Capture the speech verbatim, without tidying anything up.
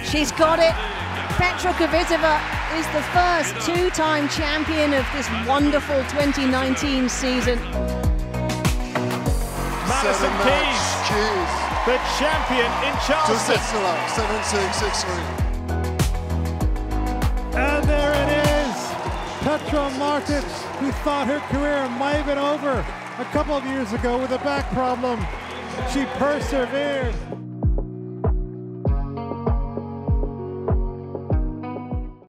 She's got it. Petra Kvitova is the first two-time champion of this wonderful twenty nineteen season. Madison Keys, Keys, the champion in Charleston. seven six, six three. And there it is. Petra Martic, who thought her career might have been over a couple of years ago with a back problem. She persevered.